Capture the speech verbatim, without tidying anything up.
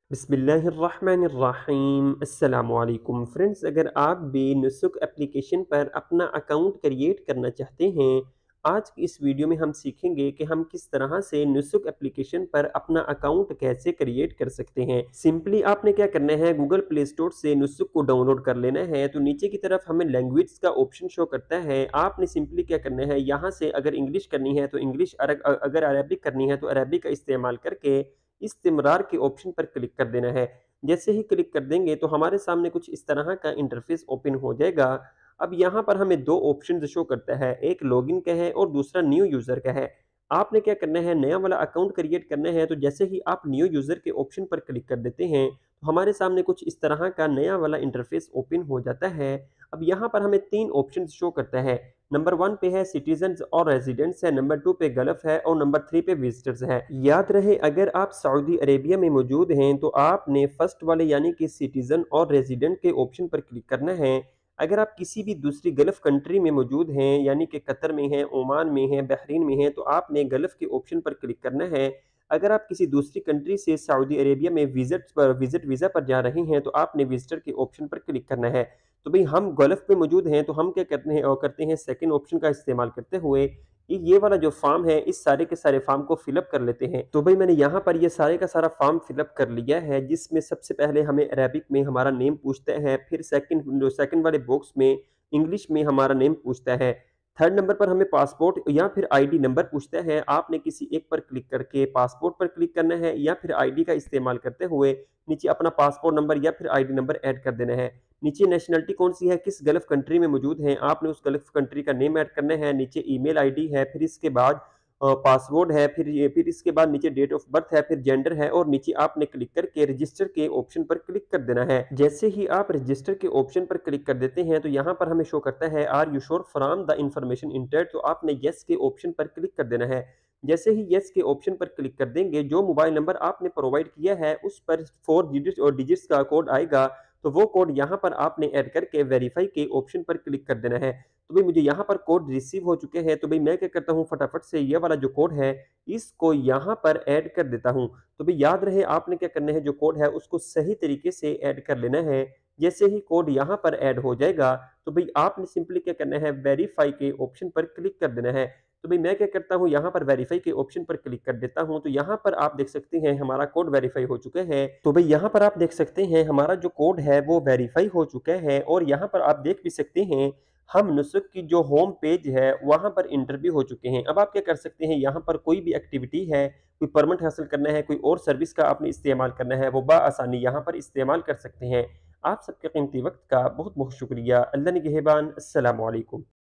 बिस्मिल्लाहिर्रहमानिर्रहीम अस्सलामुअलैकुम फ्रेंड्स, अगर आप भी नुसुक एप्लीकेशन पर अपना अकाउंट क्रिएट करना चाहते हैं, आज की इस वीडियो में हम सीखेंगे कि हम किस तरह से नुसुक एप्लीकेशन पर अपना अकाउंट कैसे क्रिएट कर सकते हैं। सिंपली आपने क्या करना है, गूगल प्ले स्टोर से नुसुक को डाउनलोड कर लेना है। तो नीचे की तरफ हमें लैंग्वेज का ऑप्शन शो करता है। आपने सिंपली क्या करना है, यहाँ से अगर इंग्लिश करनी है तो इंग्लिश, अगर अरबिक करनी है तो अरबिक का इस्तेमाल करके इस्तिमरार के ऑप्शन पर क्लिक कर देना है। जैसे ही क्लिक कर देंगे तो हमारे सामने कुछ इस तरह का इंटरफेस ओपन हो जाएगा। अब यहाँ पर हमें दो ऑप्शन शो करता है, एक लॉगिन का है और दूसरा न्यू यूज़र का है। आपने क्या करना है, नया वाला अकाउंट क्रिएट करना है। तो जैसे ही आप न्यू यूज़र के ऑप्शन पर क्लिक कर देते हैं तो हमारे सामने कुछ इस तरह का नया वाला इंटरफेस ओपन हो जाता है। अब यहाँ पर हमें तीन ऑप्शन शो करता है। नंबर वन पे है सिटीजन्स और रेजिडेंट्स है, नंबर टू पे गल्फ है और नंबर थ्री पे विजिटर्स है। याद रहे, अगर आप सऊदी अरेबिया में मौजूद हैं तो आपने फर्स्ट वाले यानी कि सिटीजन और रेजिडेंट के ऑप्शन पर क्लिक करना है। अगर आप किसी भी दूसरी गल्फ कंट्री में मौजूद हैं यानी कि कतर में हैं, ओमान में हैं, बहरीन में हैं, तो आपने गल्फ के ऑप्शन पर क्लिक करना है। अगर आप किसी दूसरी कंट्री से सऊदी अरेबिया में विजिट पर विजिट वीज़ा पर जा रहे हैं तो आपने विजिटर के ऑप्शन पर क्लिक करना है। तो भाई हम गल्फ में मौजूद हैं तो हम क्या करते हैं, और करते हैं सेकंड ऑप्शन का इस्तेमाल करते हुए ये ये वाला जो फॉर्म है, इस सारे के सारे फॉर्म को फिलअप कर लेते हैं। तो भाई मैंने यहाँ पर ये सारे का सारा फॉर्म फिलअप कर लिया है, जिसमें सबसे पहले हमें अरेबिक में हमारा नेम पूछता है, फिर सेकंड जो सेकंड वाले बॉक्स में इंग्लिश में हमारा नेम पूछता है। थर्ड नंबर पर हमें पासपोर्ट या फिर आईडी नंबर पूछता है। आपने किसी एक पर क्लिक करके पासपोर्ट पर क्लिक करना है या फिर आईडी का इस्तेमाल करते हुए नीचे अपना पासपोर्ट नंबर या फिर आईडी नंबर ऐड कर देना है। नीचे नेशनलिटी कौन सी है, किस गल्फ कंट्री में मौजूद हैं, आपने उस गल्फ कंट्री का नेम ऐड करना है। नीचे ईमेल आईडी है, फिर इसके बाद पासवर्ड है, फिर ये फिर इसके बाद नीचे डेट ऑफ बर्थ है, फिर जेंडर है और नीचे आपने क्लिक करके रजिस्टर के ऑप्शन पर क्लिक कर देना है। जैसे ही आप रजिस्टर के ऑप्शन पर क्लिक कर देते हैं तो यहाँ पर हमें शो करता है are you sure from the information entered. तो आपने यस के ऑप्शन पर क्लिक कर देना है। जैसे ही यस के ऑप्शन पर क्लिक कर देंगे, जो मोबाइल नंबर आपने प्रोवाइड किया है उस पर फोर डिजिट और डिजिट्स का कोड आएगा। तो वो कोड यहाँ पर आपने ऐड करके वेरीफाई के ऑप्शन पर क्लिक कर देना है। तो भाई मुझे यहाँ पर कोड रिसीव हो चुके हैं, तो भाई मैं क्या करता हूँ, फटाफट से ये वाला जो कोड है इसको यहाँ पर ऐड कर देता हूँ। तो भाई याद रहे, आपने क्या करना है, जो कोड है उसको सही तरीके से ऐड कर लेना है। जैसे ही कोड यहाँ पर ऐड हो जाएगा तो भाई आपने सिंपली क्या करना है, वेरीफाई के ऑप्शन पर क्लिक कर देना है। तो भाई मैं क्या करता हूँ, यहाँ पर वेरीफाई के ऑप्शन पर क्लिक कर देता हूँ। तो यहाँ पर आप देख सकते हैं हमारा कोड वेरीफाई हो चुका है। तो भाई यहाँ पर आप देख सकते हैं हमारा जो कोड है वो वेरीफाई हो चुका है। और यहाँ पर आप देख भी सकते हैं हम नुसुक की जो होम पेज है वहाँ पर इंटर भी हो चुके हैं। अब आप क्या कर सकते हैं, यहाँ पर कोई भी एक्टिविटी है, कोई परमिट हासिल करना है, कोई और सर्विस का आपने इस्तेमाल करना है, वो बआसानी यहाँ पर इस्तेमाल कर सकते हैं। आप सबके कीमती वक्त का बहुत बहुत शुक्रिया। अल्लाह निगहबान। अस्सलामु अलैकुम।